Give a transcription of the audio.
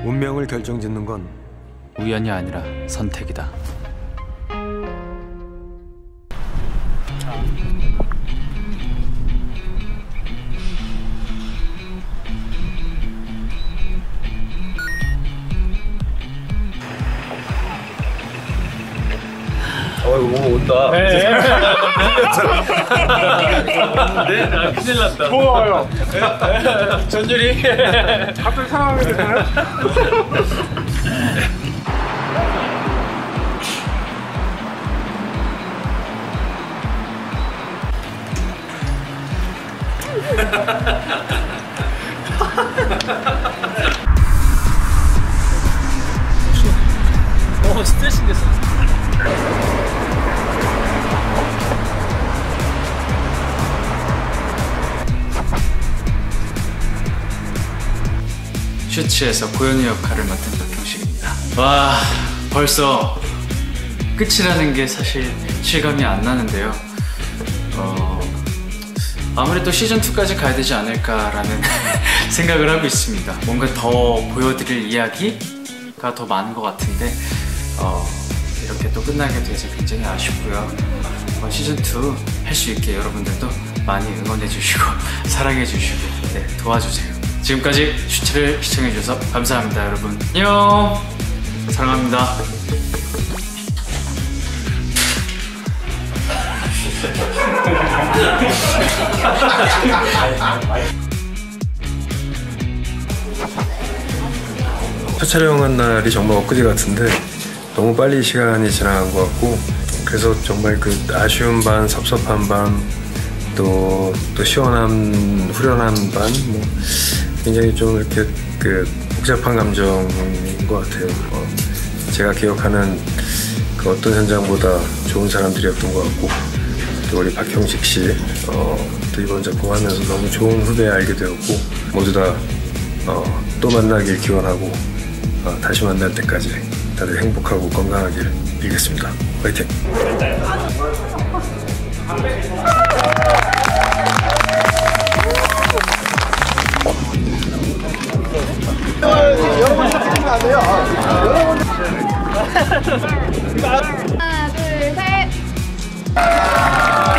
운명을 결정짓는 건 우연이 아니라 선택이다. 이거 뭐 온다. 네. 네, 큰일 났다. 고마워요. 전율이. 갑자기 상황이 됐나요? 스트레스 됐어. 슈츠에서 고현우 역할을 맡은 박형식입니다. 와, 벌써 끝이라는 게 사실 실감이 안 나는데요. 아무래도 시즌2까지 가야 되지 않을까라는 생각을 하고 있습니다. 뭔가 더 보여드릴 이야기가 더 많은 것 같은데 이렇게 또 끝나게 돼서 굉장히 아쉽고요. 시즌2 할 수 있게 여러분들도 많이 응원해주시고 사랑해주시고 네, 도와주세요. 지금까지 슈츠를 시청해주셔서 감사합니다. 여러분 안녕, 사랑합니다. 첫 촬영한 날이 정말 엊그제 같은데 너무 빨리 시간이 지나간 것 같고, 그래서 정말 그 아쉬운 반, 섭섭한 반, 또 시원한, 후련한 반, 뭐 굉장히 좀 이렇게 그 복잡한 감정인 것 같아요. 제가 기억하는 그 어떤 현장보다 좋은 사람들이었던 것 같고, 또 우리 박형식 씨, 또 이번 작품 하면서 너무 좋은 후배 알게 되었고, 모두 다 또 만나길 기원하고 다시 만날 때까지 다들 행복하고 건강하길 빌겠습니다. 화이팅! 여러분 찍으면 안 돼요. 하나, 둘, 셋.